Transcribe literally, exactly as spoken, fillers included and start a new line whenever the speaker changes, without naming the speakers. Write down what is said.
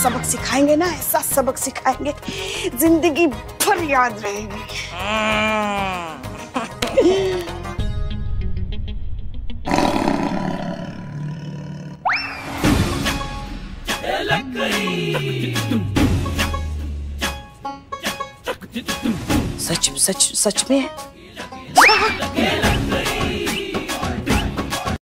सबक सिखाएंगे ना, ऐसा सबक सिखाएंगे जिंदगी भर याद रहेगी। सच सच सच में